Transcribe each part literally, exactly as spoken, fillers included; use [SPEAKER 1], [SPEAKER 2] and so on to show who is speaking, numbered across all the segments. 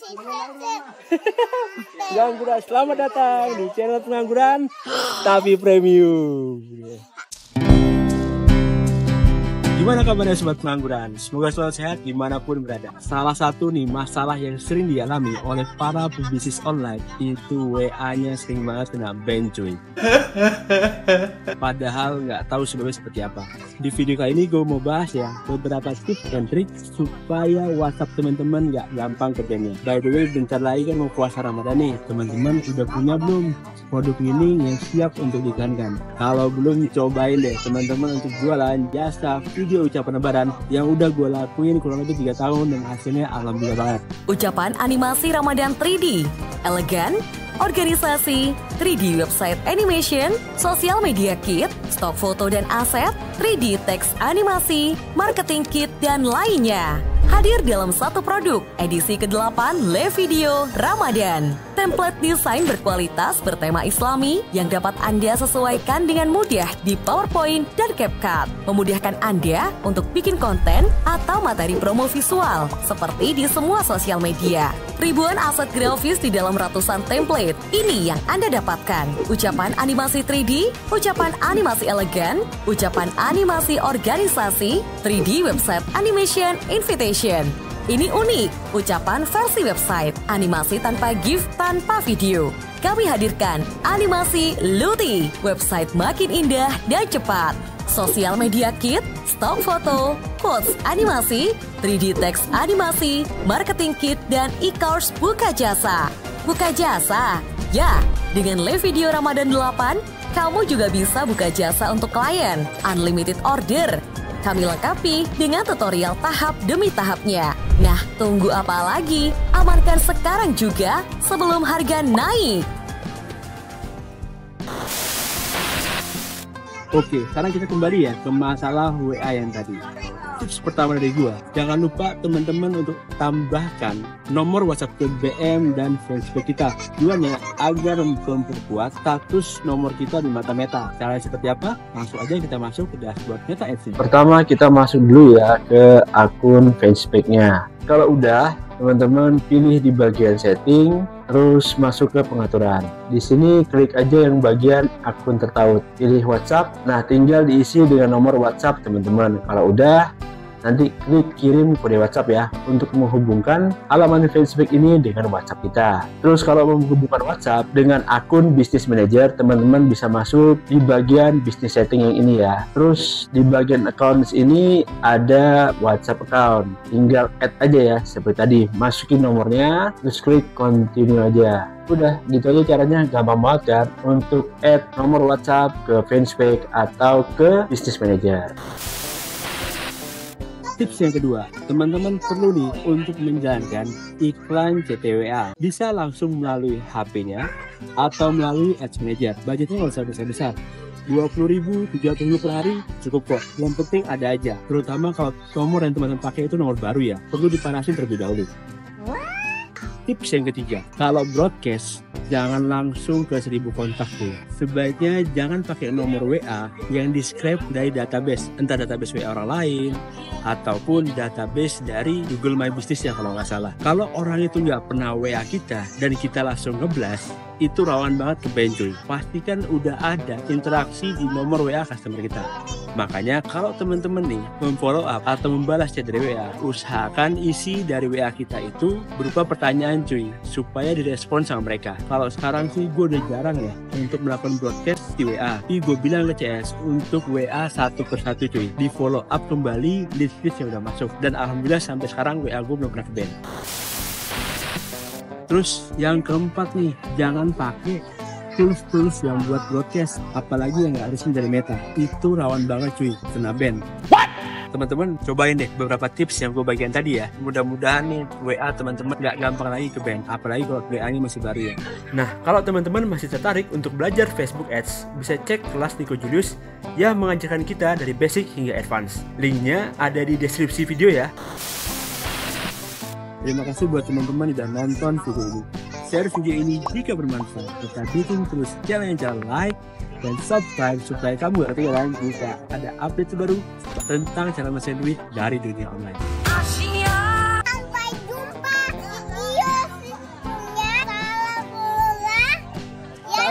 [SPEAKER 1] Pengangguran, selamat datang di channel pengangguran tapi premium. Gimana kabarnya sobat pengangguran? Semoga selalu sehat dimanapun berada. Salah satu nih masalah yang sering dialami oleh para pebisnis online itu W A-nya sering banget kena ban cuy. Padahal nggak tahu sebabnya seperti apa. Di video kali ini gue mau bahas ya beberapa tips dan trik supaya WhatsApp teman-teman nggak gampang ke ban-nya. By the way, bentar lagi kan mau puasa Ramadan nih. Teman-teman udah punya belum produk ini yang siap untuk diiklankan? Kalau belum, cobain deh teman-teman untuk jualan jasa video ucapan lebaran yang udah gue lakuin kurang lebih tiga tahun dan hasilnya alhamdulillah banget.
[SPEAKER 2] Ucapan animasi Ramadan tiga D, elegan, organisasi, tiga D website animation, sosial media kit, stok foto dan aset, tiga D teks animasi, marketing kit, dan lainnya. Hadir dalam satu produk, edisi kedelapan Le Video Ramadan. Template desain berkualitas bertema Islami yang dapat Anda sesuaikan dengan mudah di PowerPoint dan CapCut. Memudahkan Anda untuk bikin konten atau materi promo visual seperti di semua sosial media. Ribuan aset grafis di dalam ratusan template. Ini yang Anda dapatkan. Ucapan animasi tiga D, ucapan animasi elegan, ucapan animasi organisasi, tiga D website animation invitation. Ini unik, ucapan versi website, animasi tanpa GIF, tanpa video. Kami hadirkan animasi Luti, website makin indah dan cepat. Sosial media kit, stok foto, quotes animasi, tiga D teks animasi, marketing kit, dan e-course buka jasa. Buka jasa? Ya, dengan Le Video Ramadan delapan, kamu juga bisa buka jasa untuk klien, unlimited order. Kami lengkapi dengan tutorial tahap demi tahapnya. Nah, tunggu apa lagi? Amankan sekarang juga sebelum harga naik.
[SPEAKER 1] Oke, sekarang kita kembali ya ke masalah W A yang tadi. Tips pertama dari gua, jangan lupa teman-teman untuk tambahkan nomor WhatsApp ke B M dan Facebook kita. Tujuannya agar memperkuat status nomor kita di mata Meta. Caranya seperti apa? Langsung aja kita masuk ke dashboard Meta Ads.
[SPEAKER 3] Pertama kita masuk dulu ya ke akun Facebook-nya. Kalau udah, teman-teman pilih di bagian setting, terus masuk ke pengaturan. Di sini klik aja yang bagian akun tertaut, pilih WhatsApp. Nah, tinggal diisi dengan nomor WhatsApp teman-teman. Kalau udah, nanti klik kirim kode WhatsApp ya untuk menghubungkan halaman Facebook ini dengan WhatsApp kita. Terus kalau menghubungkan WhatsApp dengan akun Business Manager, teman-teman bisa masuk di bagian Business Setting yang ini ya. Terus di bagian Accounts ini ada WhatsApp account. Tinggal add aja ya seperti tadi. Masukin nomornya, terus klik continue aja. Udah gitu aja caranya, gampang banget kan untuk add nomor WhatsApp ke Facebook atau ke Business Manager.
[SPEAKER 1] Tips yang kedua, teman-teman perlu nih untuk menjalankan iklan C T W A. Bisa langsung melalui H P-nya atau melalui Ads Manager. Budgetnya nggak usah besar-besar. dua puluh ribu, tiga puluh ribu per hari cukup kok. Yang penting ada aja. Terutama kalau nomor yang teman-teman pakai itu nomor baru ya. Perlu dipanasin terlebih dahulu. Tips yang ketiga, kalau broadcast jangan langsung ke seribu kontak tuh. Sebaiknya jangan pakai nomor W A yang di-scrape dari database, entah database W A orang lain ataupun database dari Google My Business ya kalau nggak salah. Kalau orang itu nggak pernah W A kita dan kita langsung nge-blast, itu rawan banget ke ban cuy. Pastikan udah ada interaksi di nomor W A customer kita. Makanya kalau teman-teman nih memfollow up atau membalas chat dari W A, usahakan isi dari W A kita itu berupa pertanyaan cuy, supaya direspon sama mereka. Kalau sekarang sih gue udah jarang ya untuk melakukan broadcast di W A. Tapi gue bilang ke C S untuk W A satu persatu cuy, di follow up kembali list-list yang udah masuk. Dan alhamdulillah sampai sekarang W A gue belum pernah ke ban. Terus yang keempat nih, jangan pakai tools-tools yang buat broadcast, apalagi yang nggak resmi dari Meta. Itu rawan banget cuy, kena ban. What? Teman-teman cobain deh beberapa tips yang gue bagian tadi ya. Mudah-mudahan nih W A teman-teman nggak gampang lagi ke ban, apalagi kalau W A ini masih baru ya. Nah, kalau teman-teman masih tertarik untuk belajar Facebook Ads, bisa cek kelas Nico Julius yang mengajarkan kita dari basic hingga advance. Linknya ada di deskripsi video ya. Terima kasih buat teman-teman yang udah nonton video ini. Share video ini jika bermanfaat. Tetap dukung terus channel yang jangan like dan subscribe supaya kamu gak ketinggalan jika ada update terbaru tentang cara menghasilkan duit dari dunia online.
[SPEAKER 4] Sampai jumpa.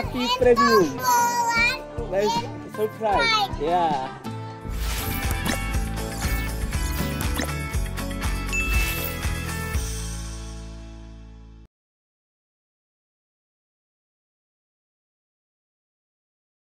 [SPEAKER 1] Lucky Premium. Nice surprise. Ya.